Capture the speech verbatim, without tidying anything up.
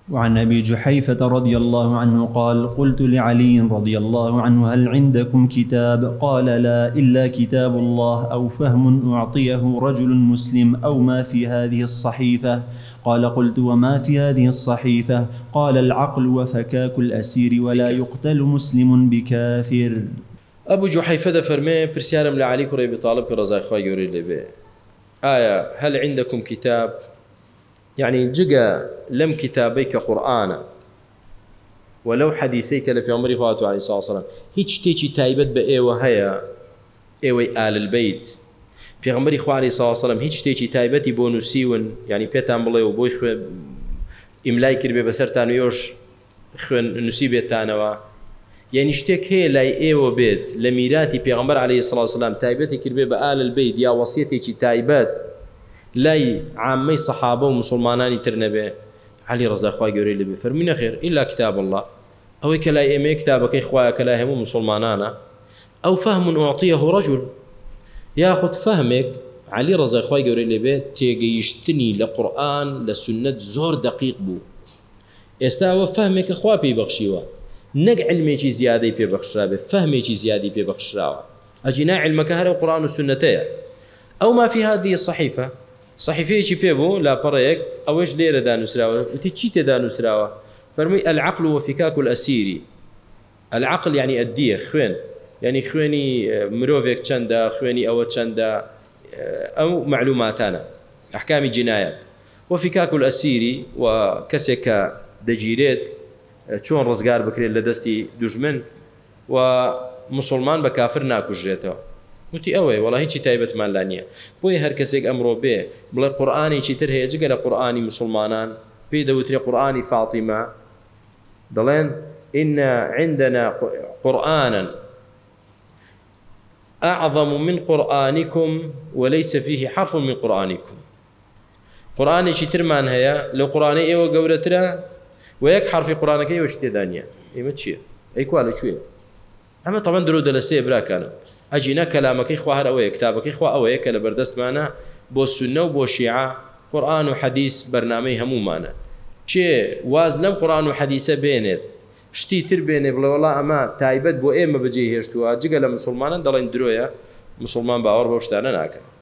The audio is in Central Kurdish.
وعن أبي جحيفة رضي الله عنه قال: قلت لعلي رضي الله عنه: هل عندكم كتاب؟ قال: لا، إلا كتاب الله أو فهم أعطيه رجل مسلم أو ما في هذه الصحيفة. قال: قلت: وما في هذه الصحيفة؟ قال: العقل وفكاك الأسير ولا يقتل مسلم بكافر. أبو جحيفة فرمي برسيارم لعلي كري بطالب كرزاي خواهي يوري لبي آية: هل عندكم كتاب؟ يعني جگە لم كتابيك قرآن ولو حديثيك لفي عمري خواته عليه الصلاة والسلام هيج تيجي تايبت بأيوة هيا أيوة آل البيت في عمري خواه عليه الصلاة والسلام هيج تيجي تايبتي بونوسيون يعني بيتان بلاي وبوي خو إملاي كربي بسرتان ويوش خو نسيبتانوا يعني شتك هي لاي أيوة بيت لميراتي في عمر عليه الصلاة والسلام تايبتي كربي بآل البيت يا وصيتي تايبت لاي عامي صحابة ومسلمانان ترنبه علي رضا خواهي قوري لبي فرمينا خير إلا كتاب الله أو كلا إمي كتابك إخوايا كلا هم مسلمانانا أو فهم أعطيه رجل ياخد فهمك علي رضا خواهي قوري لبي تيجي يشتني لقرآن لسنة زور دقيق بو استاوى فهمك إخوة بي بخشيوه نق علمي شي زيادة بي بخشرابه فهمي شي زيادة بي بخشرابه أجينا علمك هذا القرآن والسنة أو ما في هذه الصحيفة صحيفة شي بيبو لا بريك أوش ليرة دانوسراوة وتشيت دانوسراوة فرمي: العقل وفكاك الأسير. العقل يعني الدية خوين يعني خويني مروفيك تشندا خويني أو تشندا أو معلوماتنا أحكام جنايات وفكاك الأسير وكسك دجيريت شون رزقار بكري لدستي دجمن ومسلمان بكافر ناكو جريته وتي أوي والله هيك تايبت مالانية بوي هر كسيك أمره به بلا قرآني شي ترهي جقل قرآني مسلمانان في دوتري قرآني فاطمة ضلين إن عندنا قرآنا أعظم من قرآنكم وليس فيه حرف من قرآنكم. قرآني شي ترمان هيا لو قرآني إيوه قورترا ويك حرف قرآنك إيوه اشتدانية إيوه تشيه أي كوالا شوية أما طبعا درود لسيف لا كانوا أجينا كلامك إخوة هرأوية كتابك إخوة أوية كلا بردست معنا بو السنة وبو الشيعة قرآن وحديث برنامج همو معنا شيء واز لم قرآن وحديث بينت شتي تر بينه بلا والله أما تايبت بو إيه ما بجيه هشتوا جقل مسلمان دلين درويا مسلمان باور بوشتانا ناكا